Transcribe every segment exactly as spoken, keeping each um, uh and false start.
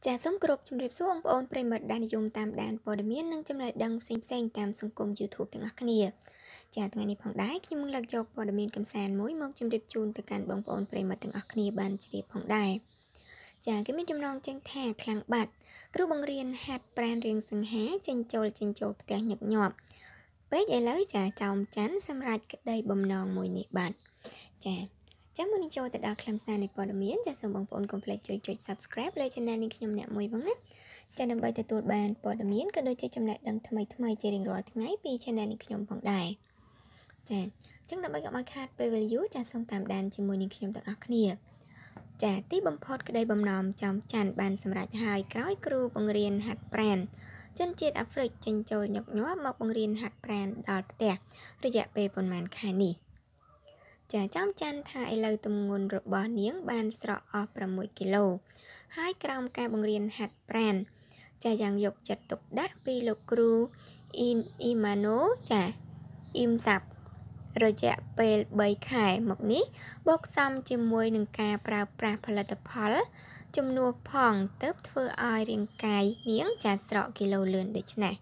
ចាសូមគោរពជំរាបសួរបងប្អូនប្រិយមិត្តដែលនិយមតាមដានព័ត៌មាននិងចំណេះដឹងផ្សេងៗតាមសង្គម YouTube ទាំងអស់គ្នាចាថ្ងៃនេះផងដែរខ្ញុំនឹងលើកយកព័ត៌មានកំសាន្តមួយមកជម្រាបជូនទៅកាន់បងប្អូនប្រិយមិត្តទាំងអស់គ្នាបានជ្រាបផងដែរចាគេមានចំណងជើងថាខ្លាំងបាត់គ្រូបង្រៀនហាត់ប្រាណរៀងសង្ហាចេញចូលចេញចូលផ្ទះញឹកញាប់ពេកឥឡូវចាចោមច័ន្ទសម្រាប់ក្តីបំណងមួយនេះបាទចាចាំមុននឹងចូលទៅដល់ខ្លឹមសារនៃព័ត៌មានចាសសូមបងប្អូនកុំភ្លេចជួយចុច Subscribe លើ Channel នេះខ្ញុំអ្នកមួយផងណាចាដើម្បីទទួលបានព័ត៌មានក៏ដូចជាចំណេះដឹងថ្មីថ្មីជារៀងរាល់ថ្ងៃពី Channel នេះខ្ញុំផងដែរចាអញ្ចឹងដើម្បីកុំឲ្យខាតពេលវេលាយូរចាសសូមតាមដានជាមួយនឹងខ្ញុំទាំងអស់គ្នាចាទីបំផុតក្តីបំណងចំច័ន្ទបានសម្រេចហើយក្រោយគ្រូបង្រៀនហាត់ប្រាណជនជាតិអាហ្វ្រិកចេញចូលញឹកញាប់មកបង្រៀនហាត់ប្រាណដល់ផ្ទះរយៈពេលប្រហែលខែនេះចាចំច័ន្ទថាឥឡូវទម្ងន់របស់នាងបានស្រកអស់ប្រាំមួយគីឡូហើយក្រោមការបង្រៀនហាត់ប្រាណចាយ៉ាងយកចិត្តទុកដាក់ពីលោកគ្រូអ៊ីនអ៊ីម៉ាណូចាអ៊ីមសាប់រយៈពេលបីខែមកនេះបូកសំជាមួយនឹងការប្រើប្រាស់ផលិតផលជំនួសផងទើបធ្វើឲ្យរាងកាយនាងចាស្រកគីឡូលឿនដូចនេះ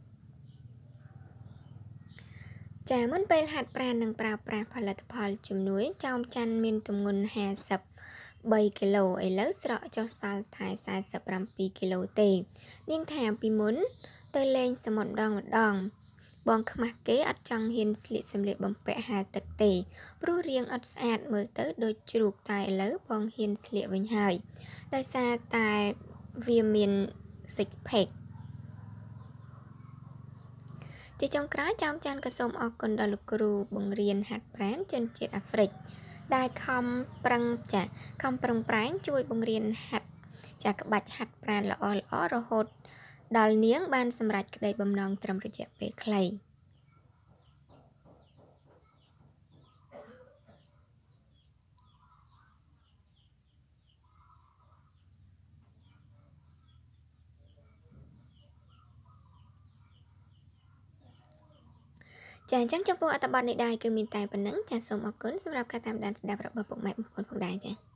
ចាមុនពេលហាត់ប្រាណនិងប្រើប្រាស់ផលិតផលជំនួយចោមច័ន្ទមានទម្ងន់ห้าสิบបីគីឡូឥឡូវស្រកចុះសល់តែសែនសិបប្រាំពីរគីឡូទេនាងថាពីមុនទៅលេងសមុទ្រម្ដងម្ដងបងខ្មាស់គេអត់ចង់ហ៊ានស្លៀកសម្លៀកបំពាក់ហាលទឹកទេព្រោះរាងអត់ស្អាតមើលទៅដូចជ្រូកតែឥឡូវបងហ៊ានស្លៀកវិញហើយដោយសារតែវាមាន six packជាចុងក្រោយចោមច័ន្ទក៏សូមអរគុណដល់លោកគ្រូបង្រៀនហាត់ប្រាណជនជាតិអាហ្វ្រិកដែលខំប្រឹងចាខំប្រឹងប្រែងជួយបង្រៀនហាត់ចាក្បាច់ហាត់ប្រាណល្អល្អរហូតដល់នាងបានសម្រេចក្តីបំណងត្រឹមរយៈពេលខ្លីចាអញ្ចឹងចំពោះអត្ថបទនេះដែរគឺមានតែប៉ុណ្្នឹងចាសូមអរគុណសម្រាប់ការតាមដានស្ដាប់របស់ពុកម៉ែបងប្អូនផងដែរចា